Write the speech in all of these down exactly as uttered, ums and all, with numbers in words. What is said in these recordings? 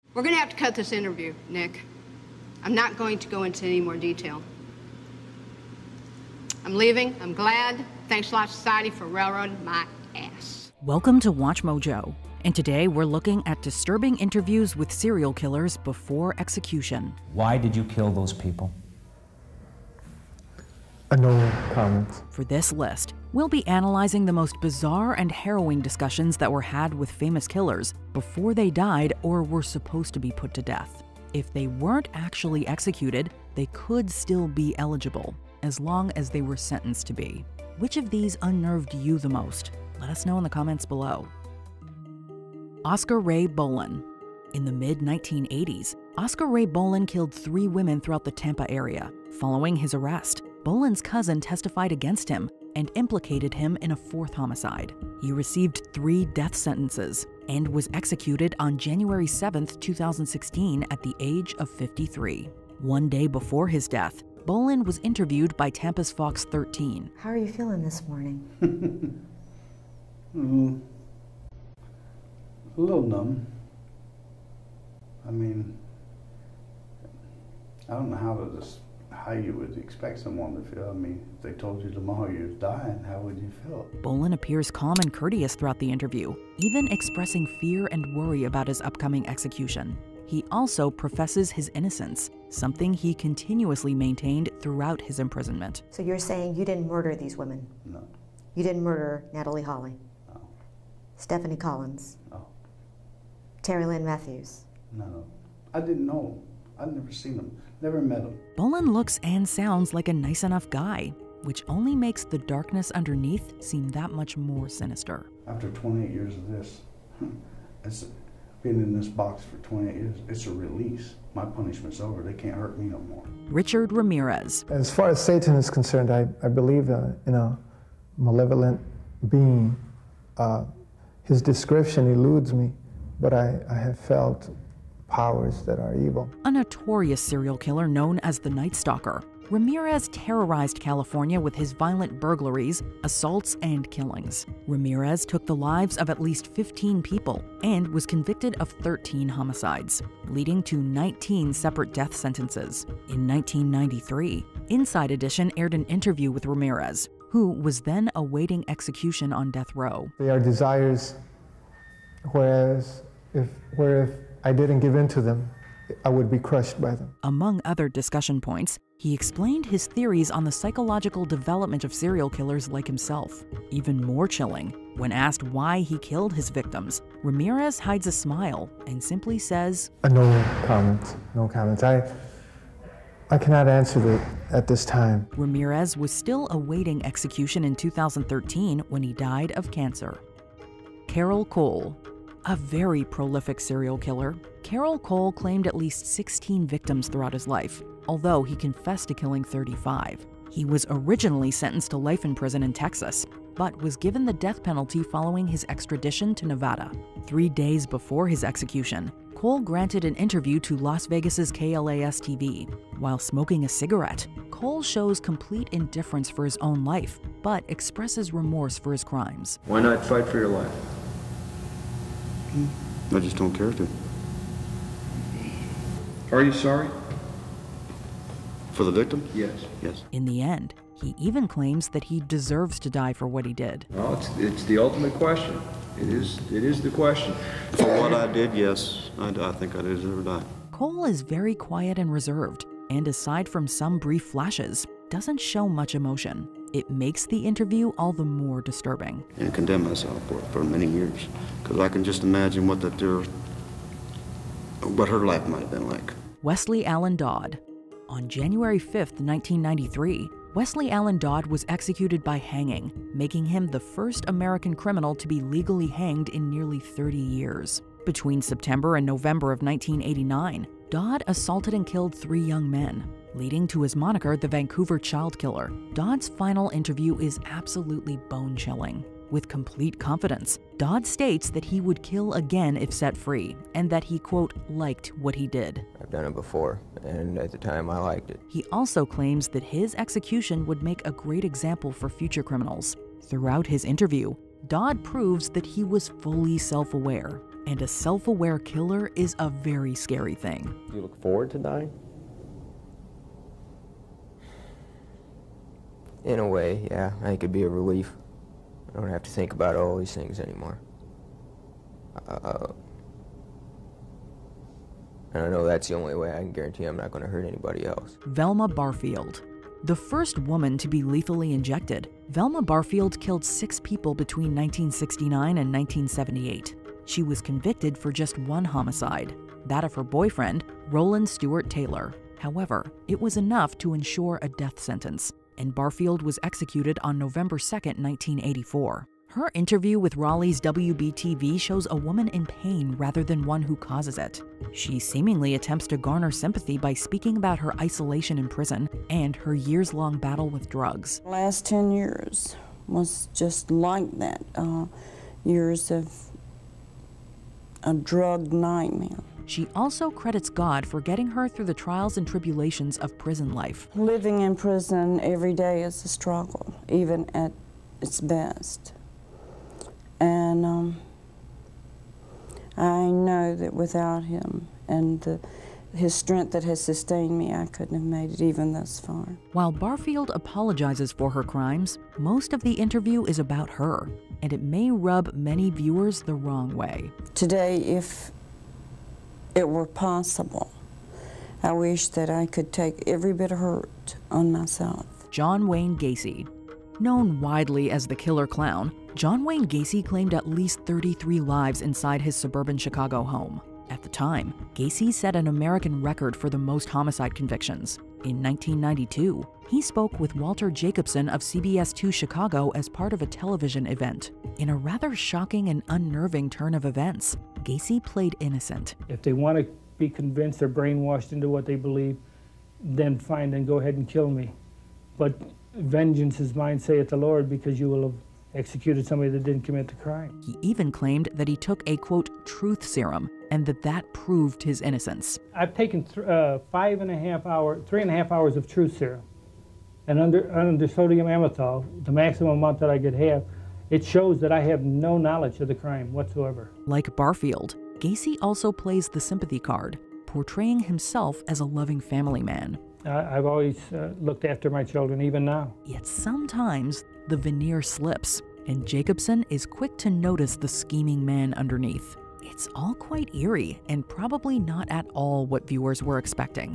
We're going to have to cut this interview, Nick. I'm not going to go into any more detail. I'm leaving. I'm glad. Thanks a lot, society, for railroading my ass. Welcome to Watch Mojo. And today we're looking at disturbing interviews with serial killers before execution. Why did you kill those people? Uh, no comments. For this list, we'll be analyzing the most bizarre and harrowing discussions that were had with famous killers before they died or were supposed to be put to death. If they weren't actually executed, they could still be eligible, as long as they were sentenced to be. Which of these unnerved you the most? Let us know in the comments below. Oscar Ray Bolen. In the mid nineteen eighties, Oscar Ray Bolen killed three women throughout the Tampa area. Following his arrest, Bolen's cousin testified against him and implicated him in a fourth homicide. He received three death sentences and was executed on January seventh, two thousand sixteen at the age of fifty-three. One day before his death, Bolen was interviewed by Tampa's Fox thirteen. How are you feeling this morning? mm, a little numb. I mean, I don't know how to just, how you would expect someone to feel. I mean, if they told you tomorrow you're dying, how would you feel? Bolen appears calm and courteous throughout the interview, even expressing fear and worry about his upcoming execution. He also professes his innocence, something he continuously maintained throughout his imprisonment. So you're saying you didn't murder these women? No. You didn't murder Natalie Hawley? No. Stephanie Collins? No. Terry Lynn Matthews? No. I didn't know him. I'd never seen him. Never met him. Bolen looks and sounds like a nice enough guy, which only makes the darkness underneath seem that much more sinister. After twenty-eight years of this, it's been in this box for twenty-eight years. It's a release. My punishment's over. They can't hurt me no more. Richard Ramirez. As far as Satan is concerned, I, I believe uh, in a malevolent being. Uh, his description eludes me, but I, I have felt powers that are evil. A notorious serial killer known as the Night Stalker, Ramirez terrorized California with his violent burglaries, assaults, and killings. Ramirez took the lives of at least fifteen people and was convicted of thirteen homicides, leading to nineteen separate death sentences. In nineteen ninety-three, Inside Edition aired an interview with Ramirez, who was then awaiting execution on death row. They are desires, whereas if, where if I didn't give in to them, I would be crushed by them. Among other discussion points, he explained his theories on the psychological development of serial killers like himself. Even more chilling, when asked why he killed his victims, Ramirez hides a smile and simply says, uh, no comments, no comments. I, I cannot answer that at this time. Ramirez was still awaiting execution in two thousand thirteen when he died of cancer. Carol Cole. A very prolific serial killer, Carol Cole claimed at least sixteen victims throughout his life, although he confessed to killing thirty-five. He was originally sentenced to life in prison in Texas, but was given the death penalty following his extradition to Nevada. Three days before his execution, Cole granted an interview to Las Vegas's K L A S T V. While smoking a cigarette, Cole shows complete indifference for his own life, but expresses remorse for his crimes. Why not fight for your life? I just don't care to. Are you sorry? For the victim? Yes. Yes. In the end, he even claims that he deserves to die for what he did. Well, it's, it's the ultimate question. It is, it is the question. For what I did, yes, I, I think I deserve to die. Cole is very quiet and reserved, and aside from some brief flashes, doesn't show much emotion. It makes the interview all the more disturbing. And condemn myself for, for many years, because I can just imagine what that there, what her life might have been like. Wesley Allen Dodd. On January fifth, nineteen ninety-three, Wesley Allen Dodd was executed by hanging, making him the first American criminal to be legally hanged in nearly thirty years. Between September and November of nineteen eighty-nine, Dodd assaulted and killed three young men, leading to his moniker, the Vancouver Child Killer. Dodd's final interview is absolutely bone-chilling. With complete confidence, Dodd states that he would kill again if set free, and that he, quote, liked what he did. I've done it before, and at the time I liked it. He also claims that his execution would make a great example for future criminals. Throughout his interview, Dodd proves that he was fully self-aware. and a self-aware killer is a very scary thing. Do you look forward to dying? In a way, yeah. I think it'd be a relief. I don't have to think about all these things anymore. Uh, and I know that's the only way I can guarantee I'm not going to hurt anybody else. Velma Barfield. The first woman to be lethally injected, Velma Barfield killed six people between nineteen sixty-nine and nineteen seventy-eight. She was convicted for just one homicide, that of her boyfriend, Roland Stewart Taylor. However, it was enough to ensure a death sentence, and Barfield was executed on November second, nineteen eighty-four. Her interview with Raleigh's W B T V shows a woman in pain rather than one who causes it. She seemingly attempts to garner sympathy by speaking about her isolation in prison and her years-long battle with drugs. The last ten years was just like that. Uh, years of a drug nightmare. She also credits God for getting her through the trials and tribulations of prison life. Living in prison every day is a struggle, even at its best. And um, I know that without him and the, his strength that has sustained me, I couldn't have made it even thus far. While Barfield apologizes for her crimes, most of the interview is about her, and it may rub many viewers the wrong way. Today, if it were possible, I wish that I could take every bit of hurt on myself. John Wayne Gacy. Known widely as the Killer Clown, John Wayne Gacy claimed at least thirty-three lives inside his suburban Chicago home. At the time, Gacy set an American record for the most homicide convictions. In nineteen ninety-two, he spoke with Walter Jacobson of C B S two Chicago as part of a television event. In a rather shocking and unnerving turn of events, Gacy played innocent. If they want to be convinced they're brainwashed into what they believe, then fine, then go ahead and kill me. But vengeance is mine, saith the Lord, because you will have executed somebody that didn't commit the crime. He even claimed that he took a, quote, truth serum, and that that proved his innocence. I've taken th uh, five and a half hours, three and a half hours of truth serum. And under, under sodium amytal, the maximum amount that I could have, it shows that I have no knowledge of the crime whatsoever. Like Barfield, Gacy also plays the sympathy card, portraying himself as a loving family man. I've always uh, looked after my children, even now. Yet sometimes the veneer slips, and Jacobson is quick to notice the scheming man underneath. It's all quite eerie and probably not at all what viewers were expecting.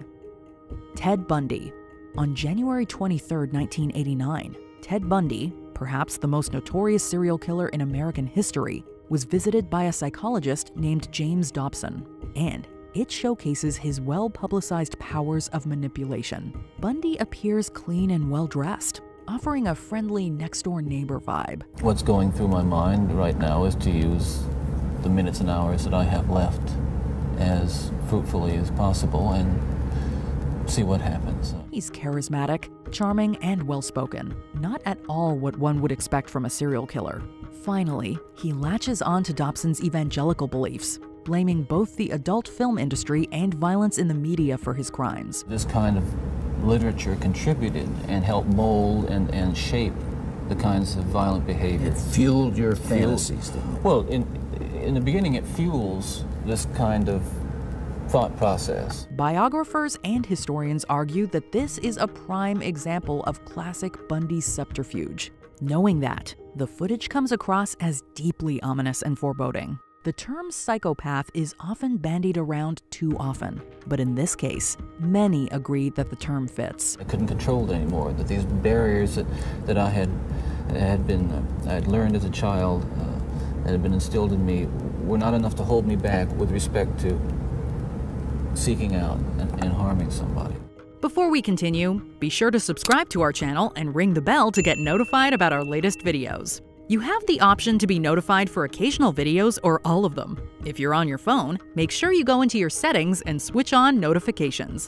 Ted Bundy. On January twenty-third, nineteen eighty-nine, Ted Bundy, perhaps the most notorious serial killer in American history, was visited by a psychologist named James Dobson, and it showcases his well-publicized powers of manipulation. Bundy appears clean and well-dressed, offering a friendly next-door neighbor vibe. What's going through my mind right now is to use the minutes and hours that I have left as fruitfully as possible and see what happens. He's charismatic, charming, and well-spoken. Not at all what one would expect from a serial killer. Finally, he latches on to Dobson's evangelical beliefs, blaming both the adult film industry and violence in the media for his crimes. This kind of literature contributed and helped mold and, and shape the kinds of violent behavior. It fueled your fantasies, didn't it? Well, in, in the beginning it fuels this kind of thought process. Biographers and historians argue that this is a prime example of classic Bundy subterfuge. Knowing that, the footage comes across as deeply ominous and foreboding. The term psychopath is often bandied around too often, but in this case, many agree that the term fits. I couldn't control it anymore, that these barriers that, that I had, had been, uh, I had learned as a child, uh, that had been instilled in me, were not enough to hold me back with respect to seeking out and, and harming somebody. Before we continue, be sure to subscribe to our channel and ring the bell to get notified about our latest videos. You have the option to be notified for occasional videos or all of them. If you're on your phone, make sure you go into your settings and switch on notifications.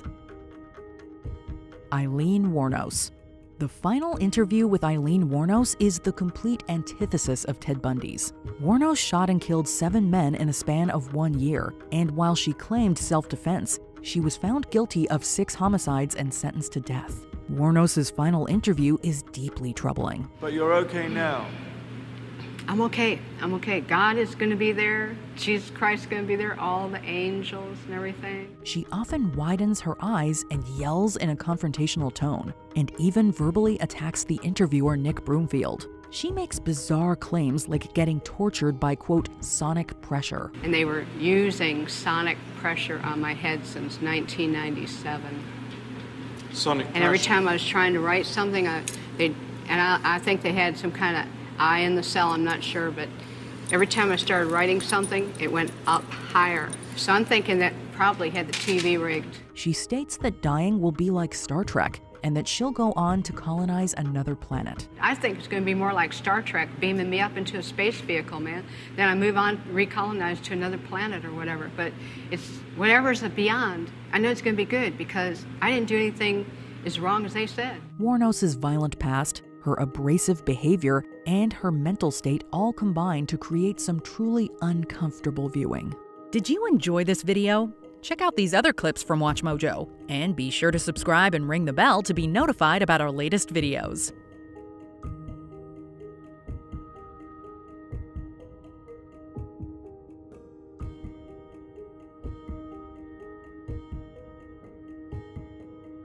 Aileen Wuornos. The final interview with Aileen Wuornos is the complete antithesis of Ted Bundy's. Wuornos shot and killed seven men in a span of one year, and while she claimed self-defense, she was found guilty of six homicides and sentenced to death. Wuornos' final interview is deeply troubling. But you're okay now. I'm okay. I'm okay. God is going to be there. Jesus Christ is going to be there. All the angels and everything. She often widens her eyes and yells in a confrontational tone, and even verbally attacks the interviewer, Nick Broomfield. She makes bizarre claims like getting tortured by, quote, sonic pressure. And they were using sonic pressure on my head since nineteen ninety-seven. Sonic pressure? And every time I was trying to write something, I, they, and I, I think they had some kind of eye in the cell, I'm not sure, but every time I started writing something, it went up higher. So I'm thinking that probably had the T V rigged. She states that dying will be like Star Trek, and that she'll go on to colonize another planet. I think it's going to be more like Star Trek, beaming me up into a space vehicle, man. Then I move on, recolonize to another planet or whatever. But it's whatever's beyond. I know it's going to be good because I didn't do anything as wrong as they said. Wuornos's violent past, her abrasive behavior, and her mental state all combine to create some truly uncomfortable viewing. Did you enjoy this video? Check out these other clips from WatchMojo, and be sure to subscribe and ring the bell to be notified about our latest videos.